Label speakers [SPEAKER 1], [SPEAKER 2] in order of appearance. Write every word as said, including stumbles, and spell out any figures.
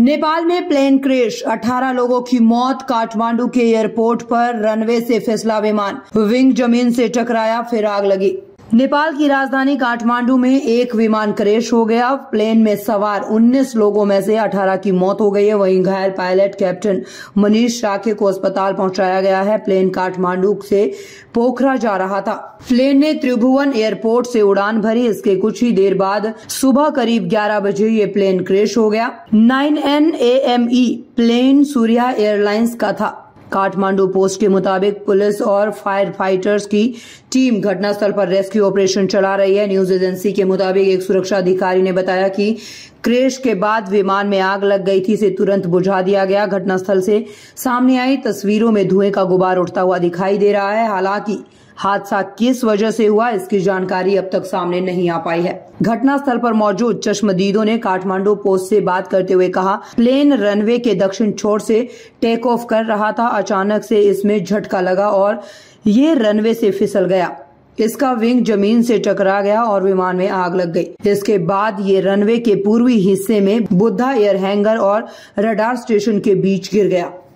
[SPEAKER 1] नेपाल में plane crash, अठारह लोगों की मौत। काठमांडू के एयरपोर्ट पर रनवे से फिसला विमान, विंग जमीन से टकराया, फिर आग लगी। नेपाल की राजधानी काठमांडू में एक विमान क्रैश हो गया। प्लेन में सवार उन्नीस लोगों में से अठारह की मौत हो गई है। वहीं घायल पायलट कैप्टन मनीष शाखे को अस्पताल पहुंचाया गया है। प्लेन काठमांडू से पोखरा जा रहा था। प्लेन ने त्रिभुवन एयरपोर्ट से उड़ान भरी। इसके कुछ ही देर बाद सुबह करीब ग्यारह बजे ये प्लेन क्रैश हो गया। Nine N A M E plane Surya airlines का था। काठमांडू पोस्ट के मुताबिक पुलिस और फायर फाइटर्स की टीम घटनास्थल पर रेस्क्यू ऑपरेशन चला रही है। न्यूज एजेंसी के मुताबिक एक सुरक्षा अधिकारी ने बताया कि क्रैश के बाद विमान में आग लग गई थी, इसे तुरंत बुझा दिया गया। घटनास्थल से सामने आई तस्वीरों में धुएं का गुबार उठता हुआ दिखाई दे रहा है। हालांकि हादसा किस वजह से हुआ, इसकी जानकारी अब तक सामने नहीं आ पाई है। घटनास्थल पर मौजूद चश्मदीदों ने काठमांडू पोस्ट से बात करते हुए कहा, प्लेन रनवे के दक्षिण छोर से टेक ऑफ कर रहा था। अचानक से इसमें झटका लगा और ये रनवे से फिसल गया। इसका विंग जमीन से टकरा गया और विमान में आग लग गई। इसके बाद ये रनवे के पूर्वी हिस्से में बुद्धा एयर हैंगर और रडार स्टेशन के बीच गिर गया।